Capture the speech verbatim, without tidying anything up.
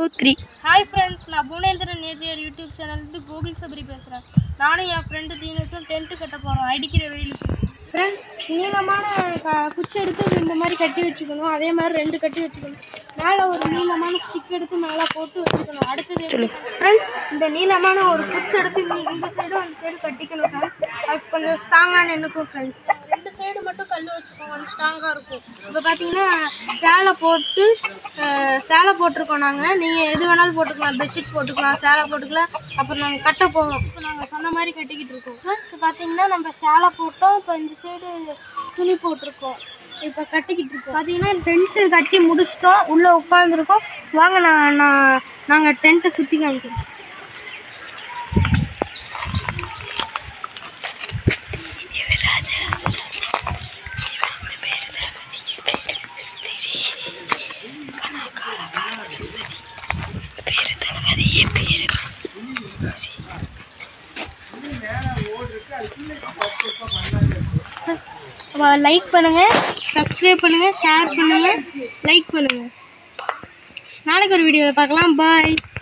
Two three. Hi friends, நான் புவனேந்திரன் நேஜியர் YouTube சேனல்லேருந்து கோகுல் சபரி பேசுகிறேன். நானும் என் ஃப்ரெண்டு தீனுக்கும் டென்ட்டு கட்ட போகிறோம் அடிக்கிற வெயிலுக்கு. ஃப்ரெண்ட்ஸ், நீளமான க குச்சி எடுத்து இந்த மாதிரி கட்டி வச்சுக்கணும். அதே மாதிரி ரெண்டு கட்டி வச்சுக்கணும். மேலே ஒரு நீளமான ஸ்டிக் எடுத்து மேலே போட்டு வச்சுக்கணும். அடுத்தது ஃப்ரெண்ட்ஸ், இந்த நீளமான ஒரு குச்சி எடுத்து இந்த சைடும் அந்த சைடு கட்டிக்கணும் ஃப்ரெண்ட்ஸ். அது கொஞ்சம் ஸ்ட்ராங்காக நின்றுக்கும் ஃப்ரெண்ட்ஸ். ரெண்டு சைடு மட்டும் கல் வச்சுக்கோங்க, கொஞ்சம் ஸ்ட்ராங்காக இருக்கும். இப்போ பார்த்தீங்கன்னா சேலை போட்டு சேலை போட்டிருக்கோம் நாங்கள். நீங்கள் எது வேணாலும் போட்டுக்கலாம், பெட்ஷீட் போட்டுக்கலாம், சேலை போட்டுக்கலாம். அப்புறம் நாங்கள் கட்ட போவோம். இப்போ நாங்கள் சொன்ன மாதிரி கட்டிக்கிட்டு இருக்கோம் ஃப்ரெண்ட்ஸ். பார்த்தீங்கன்னா நம்ம சேலை போட்டோம், இப்போ இந்த சைடு துணி போட்டிருக்கோம், இப்போ கட்டிக்கிட்டு இருக்கோம். பார்த்தீங்கன்னா டென்ட்டு கட்டி முடிச்சிட்டோம், உள்ளே உட்காந்துருக்கோம். வாங்க நான் நான் நாங்கள் டென்ட்டை சுற்றி காமிக்கிறோம். லைக் பண்ணுங்கள், சப்ஸ்கிரைப் பண்ணுங்கள், ஷேர் பண்ணுங்கள், லைக் பண்ணுங்கள். நாளைக்கு ஒரு வீடியோவில் பார்க்கலாம். பாய்.